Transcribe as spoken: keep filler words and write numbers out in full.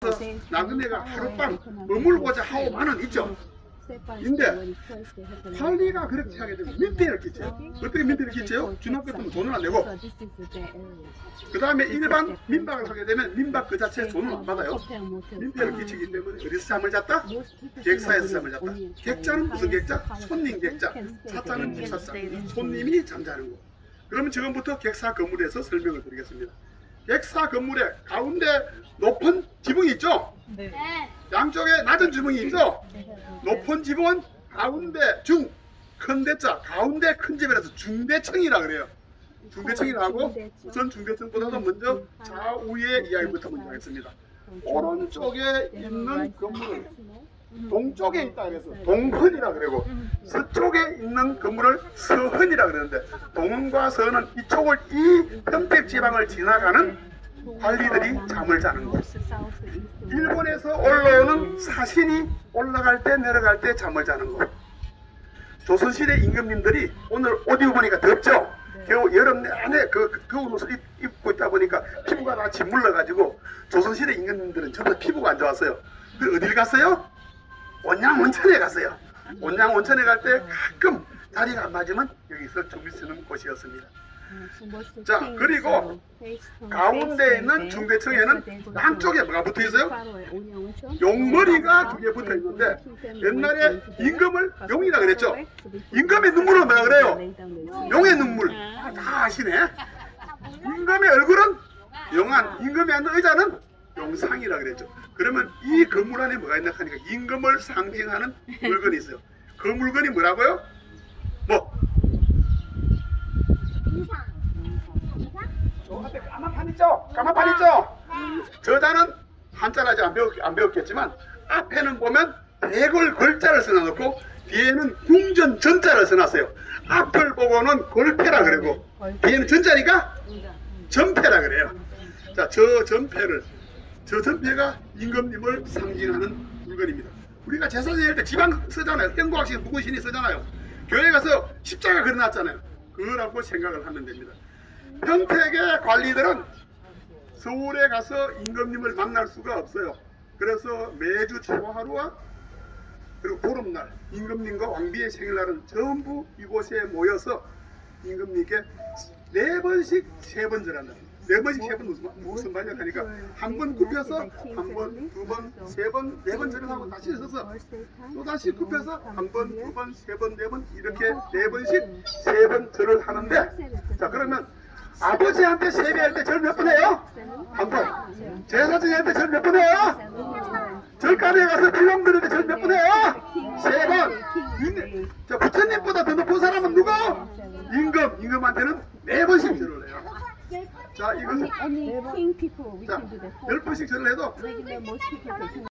와서 나그네가 하룻밤 머물고자 하오만은 있죠. 근데 관리가 그렇게 하게 되면 민폐를 끼쳐요. 어떻게 민폐를 끼쳐요? 중학교 때는 돈을 안 내고, 그 다음에 일반 민박을 하게 되면 민박 그 자체에 돈을 안 받아요. 민폐를 끼치기 때문에 어디서 잠을 잤다? 객사에서 잠을 잤다. 객자는 무슨 객자? 손님 객자. 사자는 주차자. 손님이 잠자는 거. 그러면 지금부터 객사 건물에서 설명을 드리겠습니다. 객사 건물에 가운데 높은 지붕이 있죠? 네. 양쪽에 낮은 지붕이 있죠? 높은 지붕은 가운데 중, 큰 대자, 가운데 큰 집이라서 중대층이라 그래요. 중대층이라고 우선 중대층보다도 먼저 좌우의 이야기부터 먼저 하겠습니다. 오른쪽에 있는 건물을 동쪽에 있다 그래서 동헌이라 그러고, 서쪽에 있는 건물을 서헌이라 그러는데, 동헌과 서헌은 이쪽을 이 평택지방을 지나가는 관리들이 잠을 자는 곳. 일본에서 올라오는 사신이 올라갈 때 내려갈 때 잠을 자는 곳. 조선시대 임금님들이 오늘 옷 입어보니까 덥죠? 겨우 여름 내내 그 겨울 옷을 입, 입고 있다 보니까 피부가 다 짓물러가지고 조선시대 임금님들은 전부 다 피부가 안 좋았어요. 그 어딜 갔어요? 온양 온천에 갔어요. 온양 온천에 갈 때 가끔 자리가 안 맞으면 여기서 춤을 추는 곳이었습니다. 자, 그리고 가운데 있는 중대층에는 양쪽에 뭐가 붙어 있어요? 용머리가 두 개 붙어 있는데, 옛날에 임금을 용이라 그랬죠? 임금의 눈물은 뭐라 그래요? 용의 눈물. 아, 다 아시네. 임금의 얼굴은 용안, 임금이 앉는 의자는 용상이라 그랬죠. 그러면 이 건물 안에 뭐가 있나 하니까 임금을 상징하는 물건이 있어요. 그 물건이 뭐라고요? 뭐? 저 앞에 까마판 있죠? 까마판 있죠? 저자는 한자를 아직 안, 배웠, 안 배웠겠지만 앞에는 보면 백을 글자를 써놔놓고 뒤에는 궁전 전자를 써놨어요. 앞을 보고는 골패라 그러고 뒤에는 전자니까 전패라 그래요. 자, 저 전패를 저 전패가 임금님을 상징하는 물건입니다. 우리가 제사 지낼 때 지방 쓰잖아요. 행복학신 묵은신이 쓰잖아요. 교회 가서 십자가 그려놨잖아요. 그거라고 생각을 하면 됩니다. 평택의 관리들은 서울에 가서 임금님을 만날 수가 없어요. 그래서 매주 최고하루와 그리고 보름날 임금님과 왕비의 생일날은 전부 이곳에 모여서 임금님께 네 번씩 세 번 절한다. 네 번씩 세 번 무슨, 무슨 말이냐 하니까 한 번 굽혀서 한 번, 두 번, 세 번, 네 번 절을 하고 다시 서서 또 다시 굽혀서 한 번, 두 번, 세 번, 네 번 이렇게 네 번씩 세 번 절을 하는데, 자, 그러면 아버지한테 세배할 때 절 몇 번 해요? 한 번. 제사 지낼 때 절 몇 번 해요? 절간에 가서 필름 그릴 때 절 몇 번 해요? 세 번. 자, 부처님보다 더 높은 사람은 누구? 임금. 임금한테는 네 번씩 절을 해요. 자, 이것은 자, 열 번씩 절을 해도